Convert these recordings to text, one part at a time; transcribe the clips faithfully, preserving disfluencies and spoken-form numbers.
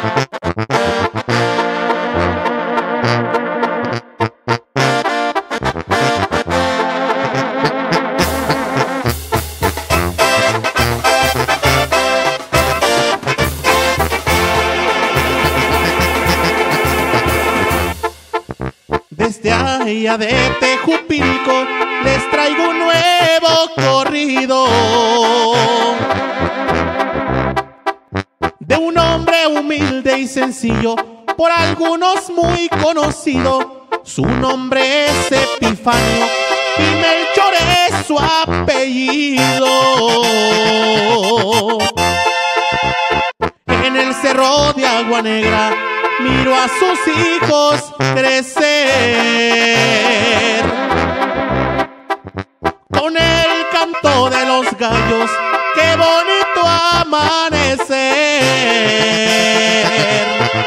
Desde allá de Tejupilco les traigo un nuevo corrido de un hombre humilde y sencillo, por algunos muy conocido. Su nombre es Epifanio y Melchor es su apellido. En el cerro de Agua Negra miro a sus hijos crecer, con el canto de los gallos, qué bonito amanecer.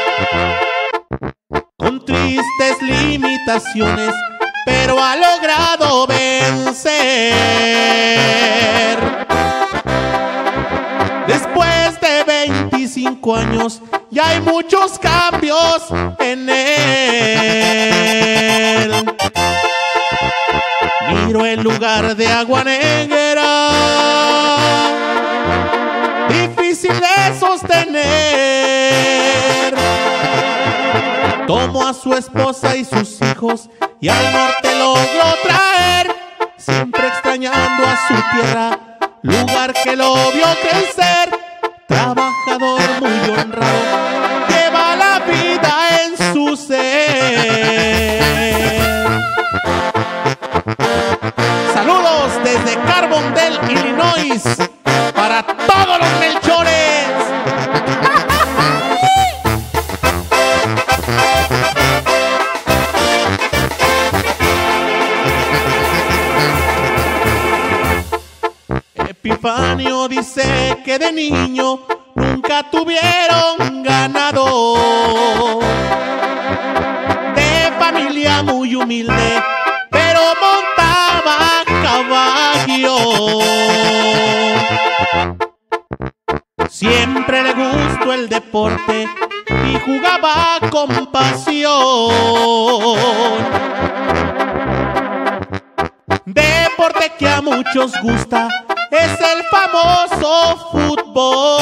Con tristes limitaciones, pero ha logrado vencer. Después de veinticinco años, ya hay muchos cambios en él. Miro el lugar de Agua Negra, difícil de sostener. Tomó a su esposa y sus hijos y al norte logró traer, siempre extrañando a su tierra, lugar que lo vio crecer. Trabajador muy honrado, lleva la vida en su ser. Saludos desde Carbondale, Illinois, para todos los Melchores. Epifanio dice que de niño nunca tuvieron ganado, de familia muy humilde, pero montaba caballo. Siempre le gustó el deporte y jugaba con pasión, deporte que a muchos gusta es el famoso fútbol.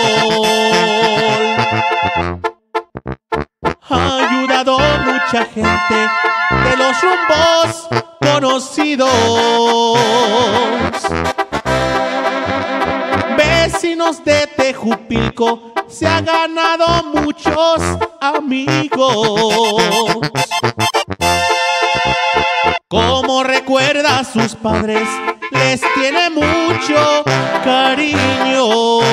Ha ayudado a mucha gente de los rumbos conocidos. Vecinos de Tejupilco, se ha ganado muchos amigos. Como recuerda a sus padres, les tiene mucho cariño.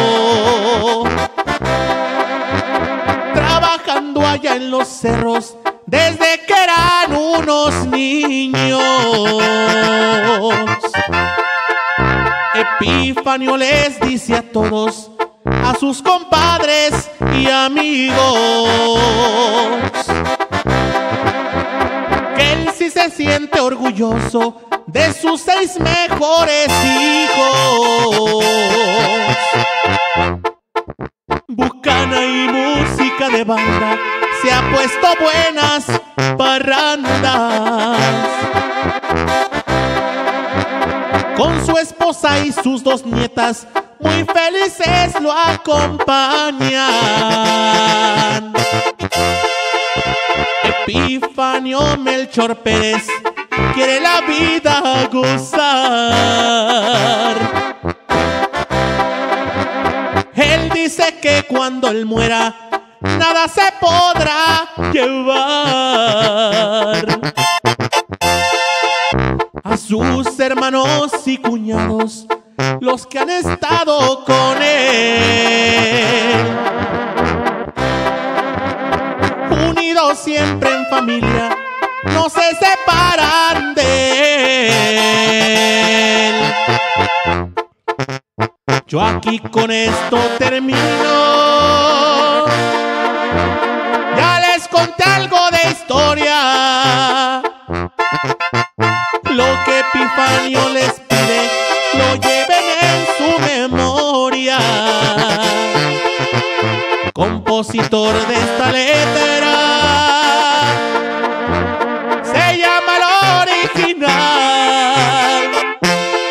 Trabajando allá en los cerros desde que eran unos niños. Epifanio les dice a todos, a sus compadres y amigos, que él sí se siente orgulloso de sus seis mejores hijos. Bucana y música de banda, se ha puesto buenas parrandas. Con su esposa y sus dos nietas, muy felices lo acompañan. Epifanio Melchor Pérez quiere la vida gozar. Él dice que cuando él muera, nada se podrá llevar. A sus hermanos y cuñados, los que han estado con él, unidos siempre en familia, no se separan de él. Yo aquí con esto termino. Ya les conté algo de historia. Lo que Epifanio les pide, lo lleven en su memoria. compositor de esta letra, se llama el original.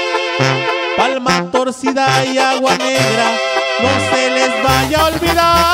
Palma torcida y agua negra, no se les vaya a olvidar.